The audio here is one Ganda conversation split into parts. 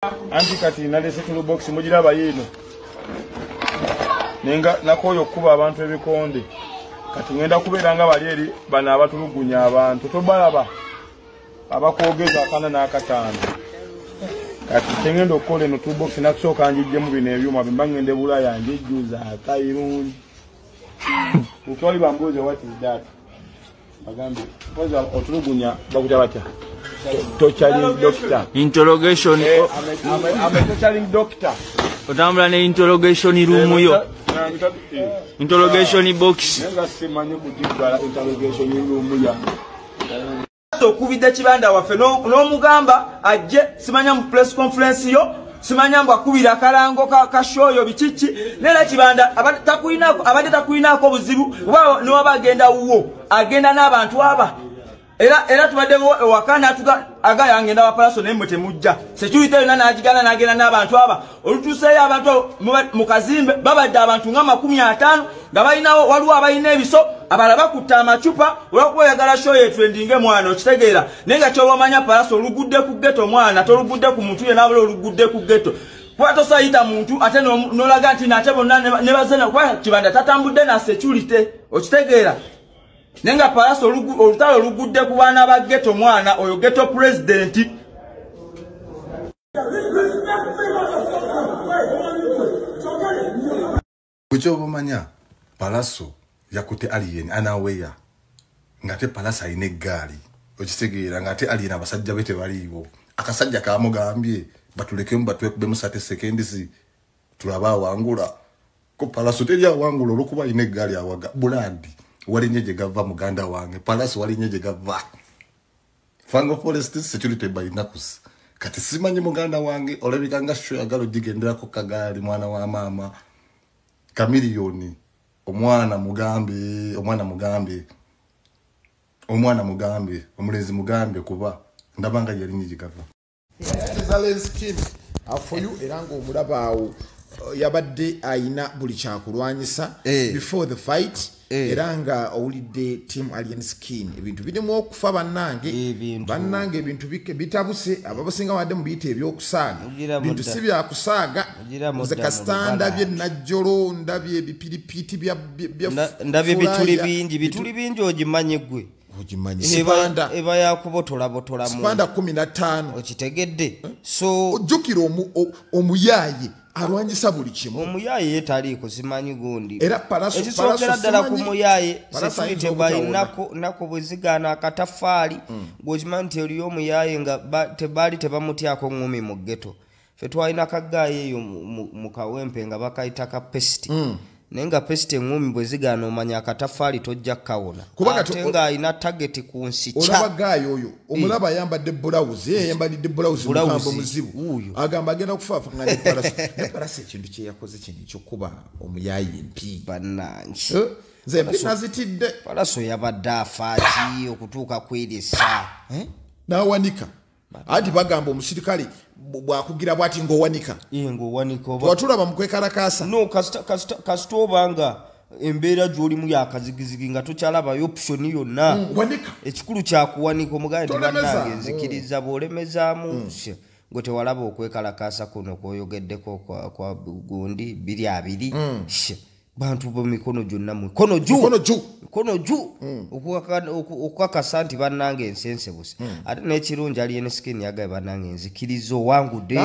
Anti kati nalese tulu box mujiraba yino. Nenga nakoyo kuba abantu ebikonde. Kati ngenda kubeeranga bali eri bana abatulugunya abantu tobalaba. Abakwogeza akana n'akataano. Kati tengendo okole no toolbox nakusooka njijje mu bino ebyuma bimbangende Bulaya njijjuza akayirungi. Utwali bambuze what is that? Bagambe kwanza otulugunya bakuta batya. Torturing doctor. Interrogation. I'm a torturing doctor. Otambula ne interrogation room yo. Interrogation box. Nenga simanyi kujibala interrogation room ya. Okubidde kibanda waffe n'omugamba ajje simanya mu press conference yo simanya mbu akubira kalango ka shoyo bichichi nera kibanda abadde takuinako buzibu wao niwaba agenda wuwo agenda n'abantu aba era tubadde wakana atuga agaya ngenda wa Pallaso nemwe temujja security yona najigana nagenda n'abantu aba olutuseyo abantu mu kazimbe babadde abantu nga 50 nga balinawo waliwo abalina ebiso abalaba kutta amacupa olw'okweyagala show yetrendinge mwana okitegeera nenga kyobamanya Pallaso olugudde ku ghetto mwana tolugudde ku muntu ye nabula olugudde ku ghetto kwato sayita muntu ate nolaga nti nate bonna ne bazena kwa kibanda tatambudde na security okitegeera nenga Pallaso olutalo olugudde ku baana ba ghetto mwana oyo ghetto president. Kuchobamanya Pallaso yakute alien anaweya ngate Pallaso ayine ggali okitegeera ngate alien abasajja bete baliwo akasajja kamugambye batuleke mbatwe kube mu 30 seconds tulaba wangula ko Pallaso teri awangula olukuba ayine ggali awaga bulandi wali nyeje gava muganda wange Pallaso wali nyeje gava fango forest security by nakus kati simanyi muganda wange olebikanga sho agalo digendera ko kagali mwana wa mama kamiliyoni omwana mugambe omulezi mugambe kuba ndabanga yali nyeje gava Zelensky for you erango omulabawo yabadde aina buli kyakulwanyisa before the fight eranga owulidde team alien skin ebintu birimu okufa bannange ebintu bitabuse ababasinga wadde mu biyita ebyokusaaga bintu si byakusaaga nze kasitanda bye najjolo ndabye ebipiripiti ndabye bituli bingi ogimanye gwe Sipanda eba yakubotola botola mu Sipanda 15 okitegedde so ojjukira omuyaye alwanyisa buli kimu omuyaye yetaliko simanyi gundi era Pallaso ekisokera ddala ku muyaye security nako bwezigana akatafaali gwokimanyi nti eriyo omuyaye nga tebamutyako ngumi mu ghetto fe twalina kagaayi eyo mu kawempe nga bakayita ka pesti nenga peste ngumi bwezigana omanya akatafaali tojja kawona ate nga alina target ku nsi olabagayo oyo omulaba yambadde blouse yambadde blouse mukambo muzibu agamba agenda kufafa nga ne Pallaso ekintu kye yakoze kino ekyokuba omuyayi mpi bannange nze mpi nazitidde Pallaso yabadde afaaki okutuuka kwirisa n'awanika ati bagamba omusirikale bwakugira bwati ngowanika watulaba mukwekalakasa no kasita obanga embeera gy'olimu yakazigizigi nga tokyalabayo option yonna ekikulu kyakuwanika omuganda tibannange nzikiriza bw'olemezaamu gwe tewalaba okwekalakasa kuno kwoyogeddeko kwa gundi 2 bantu b'emikono gyonna mikono jju okukakasa nti bannange ensense busi ate n'ekirungi alien skin yagaye bannange enzikiriza owangudde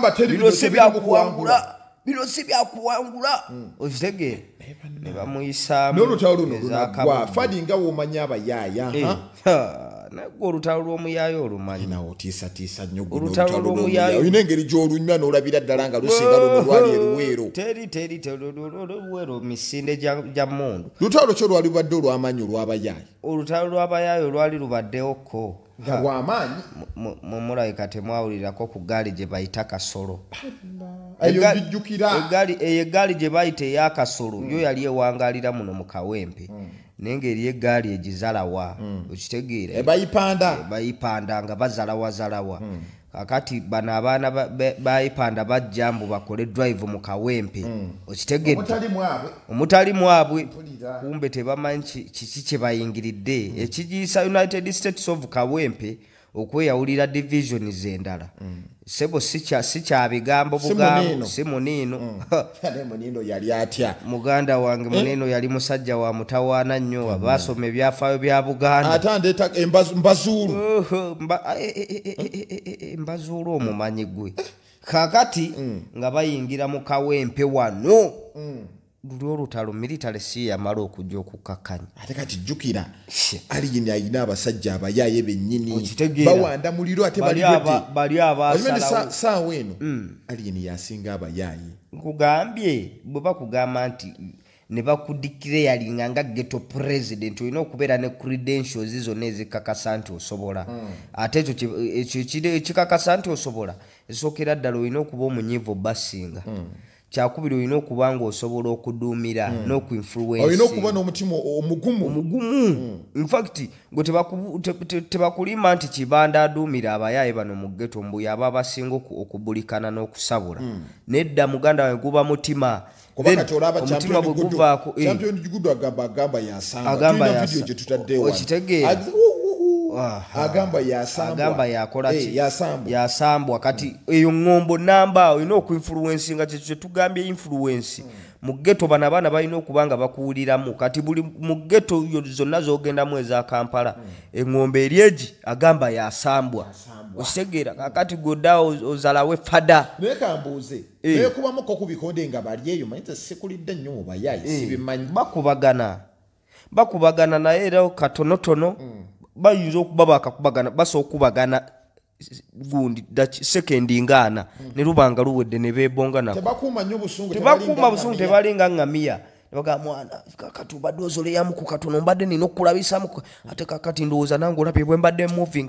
bino si byakuwangula okitegeera ne bamuyisaamu n'olutalo luno lunagwa fadi nga woomanya abayaaya nagwe olutalo lw'omuyaayo olumanyi otiisatiisa nnyo olutalo lw'omuyaayo olina engeri gy'olunywa n'olabira ddala nga lusinga luno lwali eruweero teri oluweero misinde gya mmundu lutalo kyo lwali lubadde olw'amaanyi olw'abayaayi olutalo lw'abayaayo lwali lubaddewoko nga lw'amaanyi mumulabika temwawulirako ku gaali gye bayita kasolo egaali gye bayita ey'akasolo yo yali ewangalira muno mu kawempe nenge eriyo egaali egizalawa okitegeera bayipanda nga bazalawazalawa kakati bano abaana bayipanda bajja mbu bakole drive mu kawempe okitegeedde omutali mwabwe kumbe tebamanyi kiki kye bayingiridde ekigiyisa United States of Kawempe okweyawulira divisions endala sebo sicha bigambo bugambo simunino kale munino yali atya muganda wange munino yali musajja wa mutawana nnyo abasome byafayo bya Buganda atandeta mbazulu mbazulu omumanyi gwe kakati nga bayingira mu kawempe wano luli olutalo military si yamala okujja okukkakkanya ate kati jjukira aliyini ayina abasajja abayaaye bennyini bawanda muliro ate bali abasalawo saawa eno aliyini yasinga abayaaye nkugambye bwe bakugamba nti ne bakudeclaringa nga ghetto president olina okubeera ne credentials zonna ezikakasa nti osobola ate ekyo ekikakasa nti osobola esookera ddala olina okuba omunyiivu basinga kyakubiri olina okuba ng'osobola okuduumira n'okuinfluence olina okuba n'omutima omugumu in fact gwe tebakulima nti kibanda aduumira abayaaye bano mu ghetto mbuya aba abasinga okubulikana n'okusabula nedda muganda we guba mutima omutima bwe guvaako agamba agamba yakola yasambwa kati eyo ngombo namba olina okuinfluence nga kye tugambye influence mu ghetto bana abaana balina okubanga bakuwuliramu kati buli mu ghetto zonna zogendamu eza Kampala engombe eryeji agamba yasambwa osegera kakati goda ozalawe fada nekambuuze nekubamuko ku bikonde nga bali eyo mayinza sikulidde nnyo mubayaayi sibimanyi bakubagana naye era katonotono bayinza okuba bakakubagana basobola okubagana gundi sekendi ngana ne lubanga luwedde ne beebonga nako tebakuuma nnyo busungu tebalinga ngamia baga mwana kakati ubadde ozoleyamu ku katono mbadde nina okulabisamu ate kakati ndowooza nange olabye bwe mbadde moving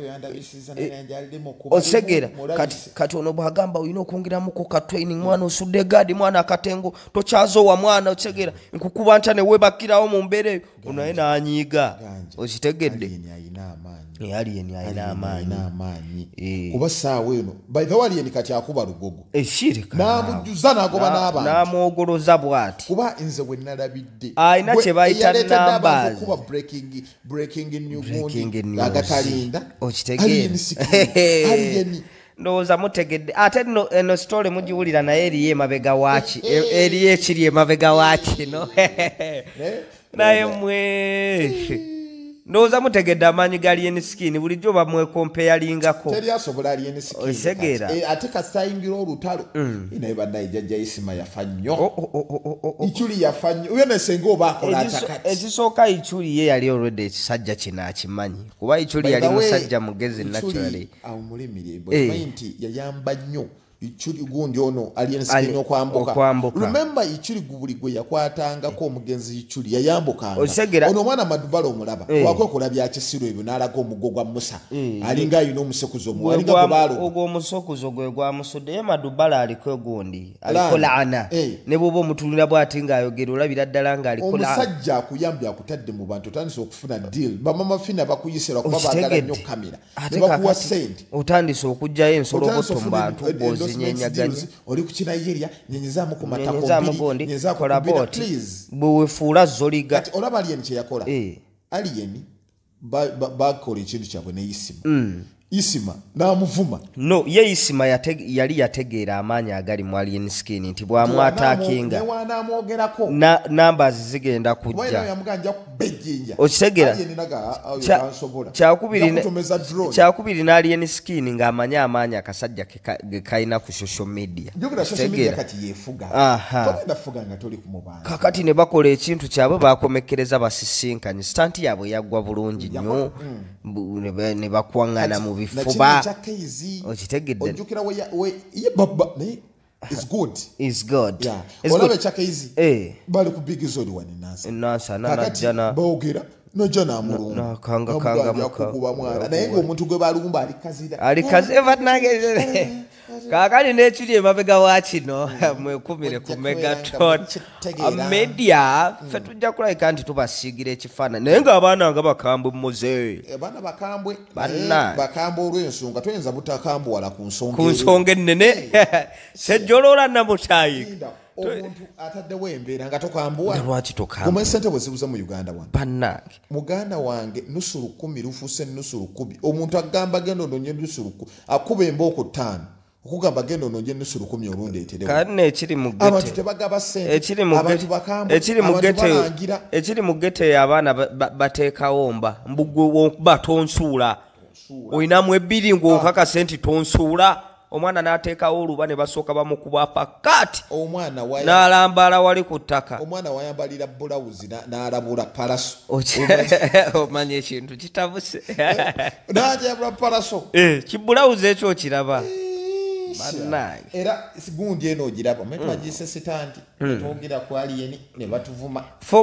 osegera kati ono bwagamba olina okwongeramu ku katraining mwana osudde gaadi mwana akatengo tokyazowa mwana osegera nkukuba ntya ne webakirawo mu mbeera eyo ono naye n'anyiiga okitegedde aliyeni ayina amaanyi kuba saawa eno by the way aliyeni kati akuba lugogo n'amujjuza n'agoba n'abantu n'amwogoloza bw'ati kuba nze bwe nalabidde ayina kye bayita numbers kuba breaking new agatalinda okitegeera ndowooza mutegedde ate eno story mugiwulira naye eriyo emabega waaki eriyo ekiri emabega waaki no naye mwe ndowooza mutegedde amaanyi ga alien skin bulijjo bamwekompeyalingako teri asobola alien skin osegeera ate kasayingira olutalo naye bannaye jjajja Isima yafa nnyo ichuli yafa nnyo uyo nesenga oba akola atakati ekisooka ichuli ye yali already ekisajja kino akimanyi kuba ichuli yali musajja mugezi naturally awumulimire nti yayamba nnyo ichuli gundi ono alien skin okwambuka remember ichuli gubuli gwe yakwatangako omugenzi ichuli yayambukanga ono mwana madubalo omulaba wakwekola byakisiro ebyo n'alaga omugo gwa Musa alinga ayina omusekuzo alinga kubalo ogwo omusokuzo gwe gwa musudde ye madubalo aliko gundi aliko laana ne bwoba omutulira bw'ati ng'ayogera olabira ddala ng'aliko laana omusajja akuyambye akutadde mu bantu otandise okufuna deal bamama fina bakuyisira kuba baagala nnyo kamera tebakuwa sente otandise okugjayo ensolo botto mu bantu oli ku Nigeria nyenyezamu ku matako nyenyezamu kola bot bwefuula zoliga kati olaba alien kye yakola alien bakola ekintu kyabwe ne Isima n'amuvuma no ye Isima yali yategeera amaanyi agali mu alien skin nti bwamwataakinga numbers zigenda kujja okitegeera kyakubiri n'alien skin ng'amanya amaanyi akasajja ge kalina ku social media kakati ne bakola ekintu kyabwe bakomekereza basisinkanye stanti yaabwe yaggwa bulungi nnyo ne bakuwaŋŋana mu bifuba okitegedde ojjukira ye baba ne is good olabe chakeizi bali ku big zone wani nasa najjana boogera najja namulungu nakanga muka naye ng'omuntu gwe balumba alikaze banageze kakali n'ekiri emabega wa kino mwekumire ku Megaton media ffe tujja kulabika nti tubasiigira ekifaananyi naye ng'abaana nga bakambwe muze baana bakambwe olw'ensonga toyinza butakambuwala ku nsonga ennene sejjoloola namutaayi omuntu ataddewo embeera nga tokambuwa lwaki tokambuwa kumwe sente bwe zibuze mu Uganda wange bannange muganda wange nusu 10 lufuuse nusu 10 omuntu agamba genda ononye nusu 10 akuba embooko 5 okugamba genda ononye nusu 10 olundeeterewo kanne ekiri mu gete abantu tebagaba sente abantu bakambwe ekiri mu gete abaana bateekawo mba mbugwe okuba tonsuula olinamu ebbiri ng'okaka senti tonsuula omwana n'ateekawo oluba ne basooka bamukuba pakati n'alambaala wali ku ttaka omwana wayambalira bulawuzi n'alabula Pallaso omanya ekintu kitabuse n'ajabula Pallaso kibulawuzi ekyo okiraba era gundi eno ogiraba mwe twagise sitandi twogera ku aliyeni ne batuvuma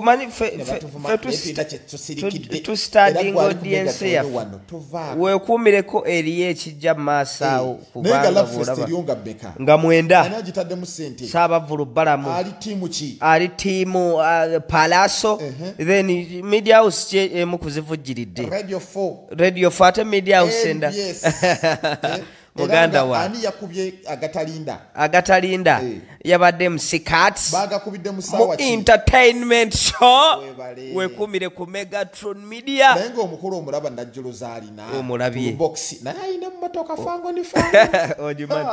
tusitanding audience yaffe weekuumireko eriyo ekijja mu maaso awo kubanga nga 9 saabavulu balamu ali tiimu Pallaso then media house emu kuzivujjiridde radio 4 ate media house enda muganda wa ani yakubye agatalinda yabadde musikats bagakubidde mu musawa entertainment show wekumire ku Megatron Media naye omukulu omulaba najjulo zaalina omulabye box naye ayina mmotoka fango ni fango ojimani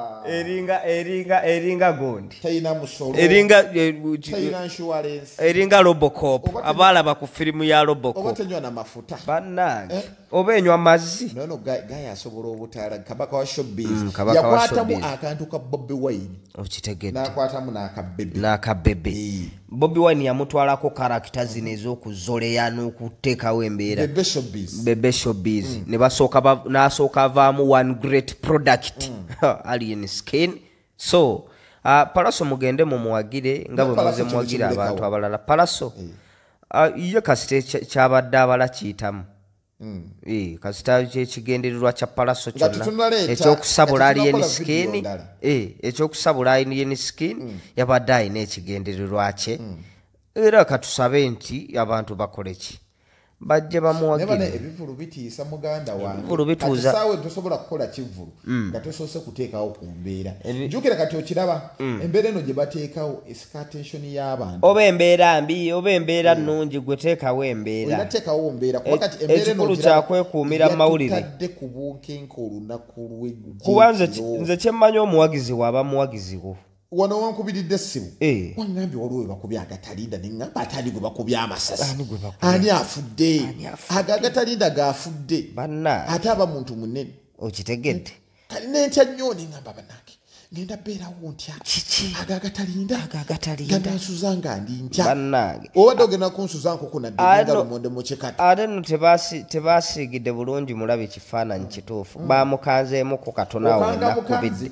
eringa gondi tayina musolo tayina insurance eringa Robocop abalaba ku firimu ya Robocop obatenywa na mafuta bannange obenywa mazzi nono gaya asobola obutala kabaka wa showbiz yakwatamu akantu ka Bobby Wine okitegedde nakwatamu n'akabebe Bobby Wine yamutwalako karakita zino ez'okuzoleya n'okuteekawo embeera bebe showbiz ne n'asooka avaamu one great product alien skin so Pallaso mugende mumuwagire nga bwe muze muwagira abantu abalala Pallaso ye kasite kyabadde abala kiyitamu kasita ekigendererwa kya Pallaso kyonna ekyokusabula alien skin ekyokusabula alien skin yabadde ayina ekigendererwa kye era katusabe nti abantu bakoleki bajje bamuwagire ebivulu bitiisa muganda wange ebivulu bituuza sawe tosobola kukola kivulu nga tosoose kuteekawo ku mbeera jjukira kati okiraba embeera eno gye bateekawo escatation y'abantu oba embeera mbi oba embeera nnungi gwe teekawo embeera inateekawo mbeera kuba kati embeera eno ekikulu kyakwekuumira mu mawulire yatutadde ku bunkenke olunaku lw'eggye kuba nze kyemmanyi omuwagizi waaba muwagizi wo wano wankubiridde essimu wangambye waliwo bakubye agatalinda neŋŋamba ate ani gwe bakubye amasasi ani afudde agatalinda gaafudde ate aba muntu munene okitegedde nentya nnyo neŋŋamba bannange ngenda beerawo ntya agagatalinda ganansuza nga ndi ntya bannange obadde ogenda kunsuza nkoko nadde lumonde mukikati ate nno tebasiigidde bulungi mulabe ekifaananyi kituufu bamukanzeemuko katono awo nakubidde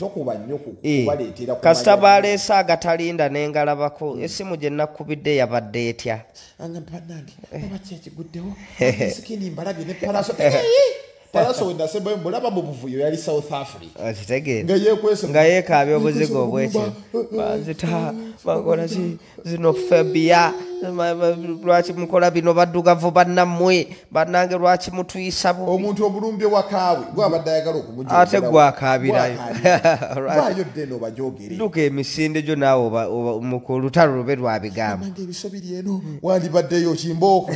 kasita baleese agatalinda nengalabako essimu gye nakubidde yabadde etya bannange oba kyekiguddewo sikini mbalabye ne Pallaso Pallaso wenda sebe mulaba mu buvuyo yali South Africa akitegedde nga yeekaabya obuzigo obwekyo banzita bakola xenophobia lwaki mukola bino baddugavu bannammwe bannange lwaki mutuyisa bubi omuntu obulumbye wakaawe gwabadde ayagala okumujugira ate gwakaabirayo lwayo ddeno bajogere duka emisinde gyo naawe ku lutalo lube lwabigamba nange ebisobiri eno wandibaddeyo kimbooko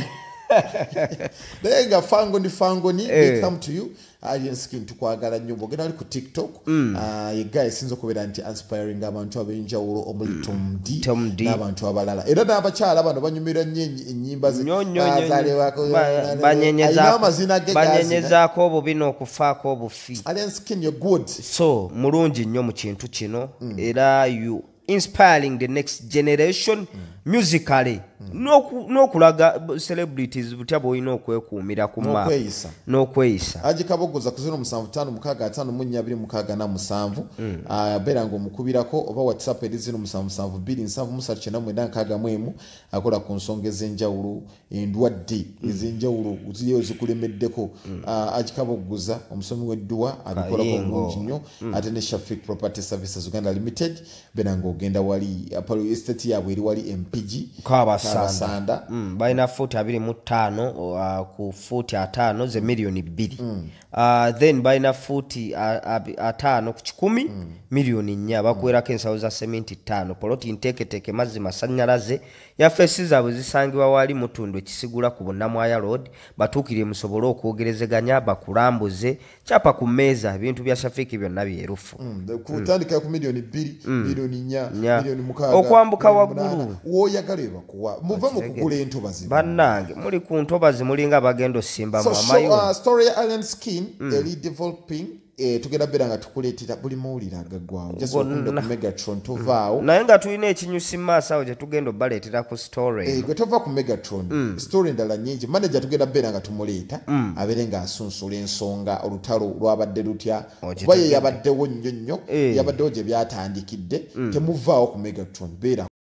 naye nga fangoni they come to you alien skin tukwagala nnyo bwogenda ali ku TikTok yegga esinza okubeera nti inspiring abantu ab'enjawulo omuli Tom D n'abantu abalala era n'abakyala bano banyumira nnyo ennyimba banyenyezaako obubi n'okufaako obufi alien skin you're good so mulungi nnyo mu kintu kino era you inspiring the next generation musically n'okulaga celebrities butya bw'olina okwekuumira ku map n'okweyisa agikabogoza ku 0755422647 beera ng'omukubirako oba whatsapp eri 0772796991 akola ku nsonga ez'enjawulo endwadde ez'enjawulo ziriyo zikulemeddeko agikabogoza omusomi w'edduwa abikolako bulungi nnyo ate ne Shafik Property Services Uganda Limited beera ng'ogenda wali estate yaabwe eri wali mpigi Kabasanda balina fuuti 25 ku fuuti 5 ze miliyoni 2 then balina fuuti 5 ku 10 miliyoni 4 bakuwerako ensawo za sementi 5 poloti nteeketeke mazzi masanyalaze yafeesi zaabwe zisangibwa wali mutundu ekisigula ku Bunnamwaya road batuukire musobole okwogerezeganya bakulambuze kyapa ku mmeeza ebintu bya shafiki byonna byerufu kutandika ku miliyoni 2 miliyoni 4 miliyoni 6 okwambuka waggulu woyagala ebakuwa muve mu kugula entobazi bannange muli ku ntobazi mulinga bagenda osimba mu amayo story ya Alien Skin eri developing tugenda bera nga tukuleetera buli mawulire agaggwawo just okunda ku Megatron tovaawo naye nga tulina ekinyusi maaso awo gye tugenda obbaleetera ku story gwe tova ku Megatron story endala nnyingi manager tugenda bera nga tumuleeta abeere nga asunsula ensonga olutalo lwabadde lutya kuba ye yabaddewo nnyo nnyo yabaddewo gye byatandikidde temuvaawo ku Megatron beera